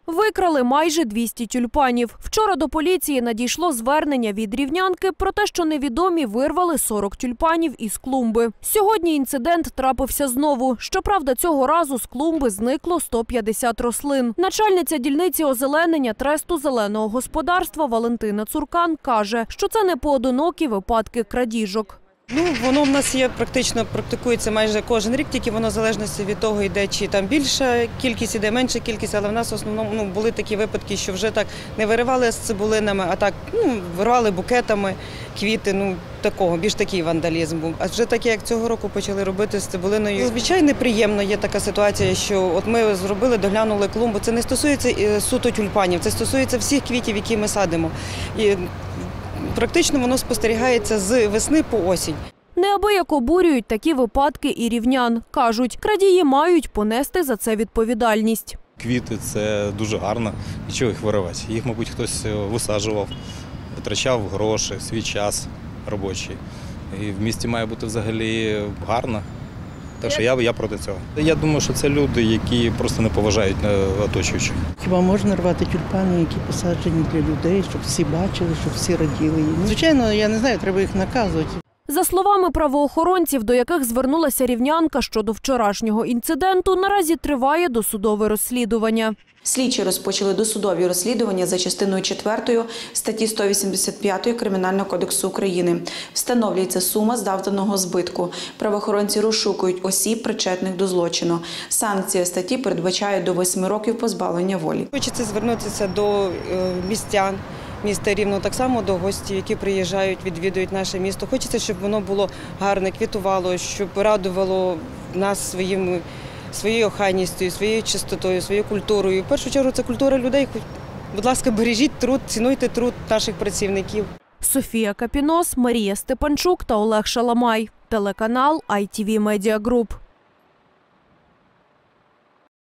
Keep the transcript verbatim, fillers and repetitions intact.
Викрали майже двісті тюльпанів. Вчора до поліції надійшло звернення від рівнянки про те, що невідомі вирвали сорок тюльпанів із клумби. Сьогодні інцидент трапився знову. Щоправда, цього разу з клумби зникло сто п'ятдесят рослин. Начальниця дільниці озеленення Тресту зеленого господарства Валентина Цуркан каже, що це не поодинокі випадки крадіжок. Ну, воно в нас є практично, практикується майже кожен рік, тільки воно в залежності від того йде, чи там більша кількість, іде менша кількість, але в нас в основному ну, були такі випадки, що вже так не виривали з цибулинами, а так ну, вирвали букетами квіти, ну такого, більш такий вандалізм був. А вже таке, як цього року почали робити з цибулиною. Звичайно, неприємно є така ситуація, що от ми зробили, доглянули клумбу. Це не стосується суто тюльпанів, це стосується всіх квітів, які ми садимо. І практично воно спостерігається з весни по осінь. Неабияк обурюють такі випадки і рівнян. Кажуть, крадії мають понести за це відповідальність. Квіти – це дуже гарно, нічого їх виривати. Їх, мабуть, хтось висаджував, витрачав гроші, свій час робочий. І в місті має бути взагалі гарно. Так що я, я проти цього. Я думаю, що це люди, які просто не поважають оточуючих. Хіба можна рвати тюльпани, які посаджені для людей, щоб всі бачили, щоб всі раділи? Звичайно, я не знаю, треба їх наказувати. За словами правоохоронців, до яких звернулася рівнянка щодо вчорашнього інциденту, наразі триває досудове розслідування. Слідчі розпочали досудові розслідування за частиною четвертою статті сто вісімдесят п'ять Кримінального кодексу України. Встановлюється сума завданого збитку. Правоохоронці розшукують осіб, причетних до злочину. Санкція статті передбачає до восьми років позбавлення волі. Хочеться звернутися до містян міста Рівного, так само до гостей, які приїжджають, відвідують наше місто. Хочеться, щоб воно було гарне, квітувало, щоб радувало нас своїм своєю охайністю, своєю чистотою, своєю культурою. В першу чергу це культура людей. Будь ласка, бережіть труд, цінуйте труд наших працівників. Софія Капінос, Марія Степанчук та Олег Шаламай. Телеканал ай ті ві Медіа Груп.